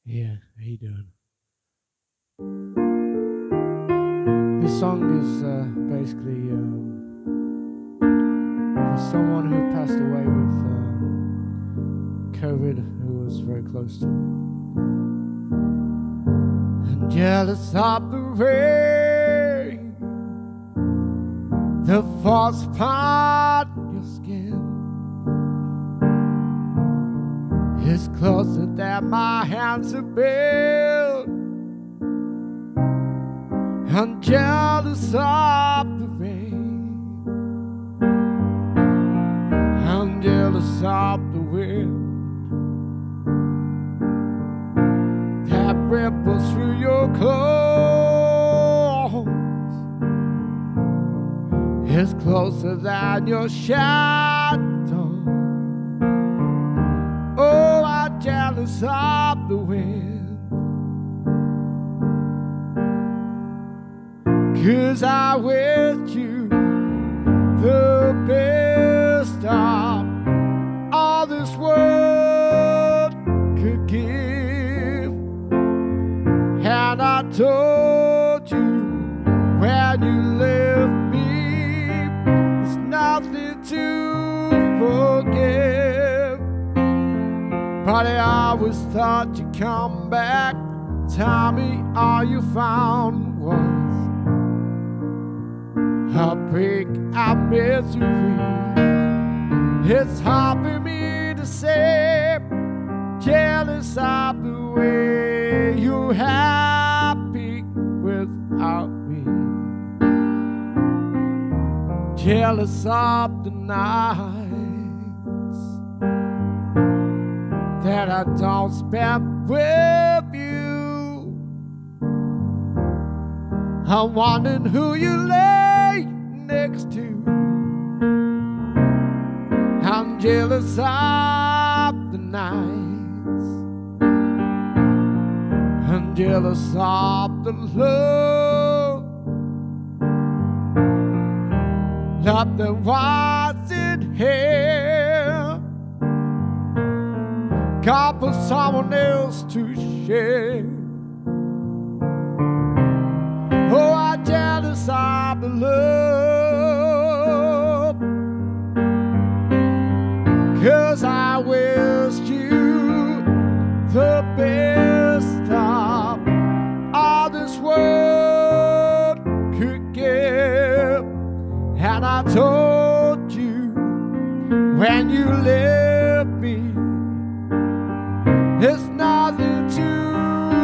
Yeah, how you doing? This song is basically for someone who passed away with COVID, who was very close to. And jealous of the rain that falls upon your skin. It's closer than my hands have been. I'm jealous of the rain. I'm jealous of the wind that ripples through your clothes. It's closer than your shadow. Oh, I'm jealous of the wind, 'cause I wish you the best of all this world could give. And I told you when you left me, there's nothing to forgive. But I always thought you'd come back. Tell me all you found was heartbreak and misery. It's hard for me to say, jealous of the way you're happy without me. Jealous of the nights that I don't spend with you. I'm wondering who you lay next to. I'm jealous of the nights. I'm jealous of the love that was in here. God for someone else to share. Oh, I'm jealous of the love, 'cause I wish you the best of all this world could give. And I told you when you left me, there's nothing to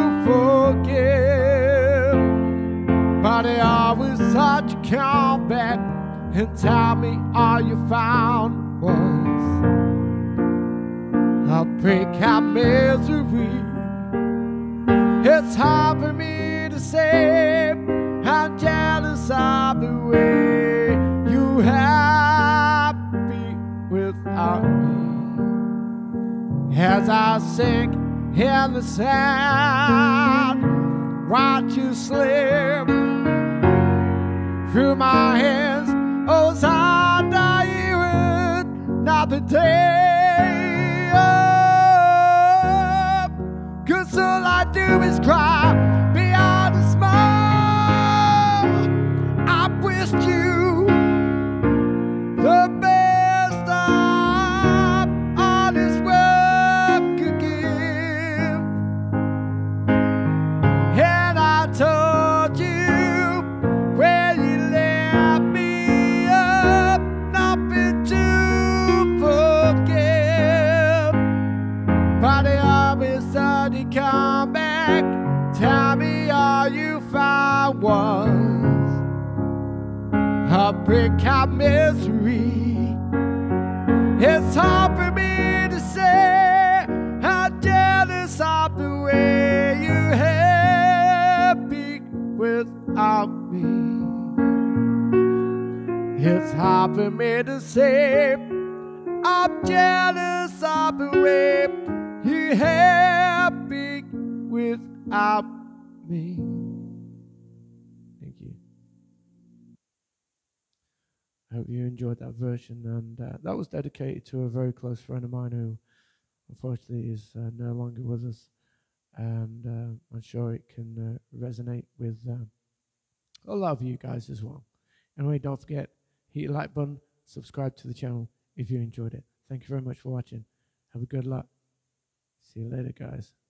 forgive. But I always thought you'd come back and tell me all you found was heartbreak and misery. It's hard for me to say, I'm jealous of the way you're happy without me. As I sink in the sand, watch you slip through my hands. Oh, it's hard to hear it, not the day up, 'cause all I do is cry beyond a smile. I wished you the best of all this world could give. And I told you when you left me up, nothing to forgive. But I always thought you'd come back. Tell me all you found was heartbreak and misery. It's hard for me to say, I'm jealous of the way you're happy without me. It's hard for me to say, I'm jealous of the way you're happy without me. Thank you. I hope you enjoyed that version, and that was dedicated to a very close friend of mine who unfortunately is no longer with us. and I'm sure it can resonate with a lot of you guys as well. Anyway, don't forget, hit the like button, subscribe to the channel if you enjoyed it. Thank you very much for watching. Have a good luck. See you later, guys.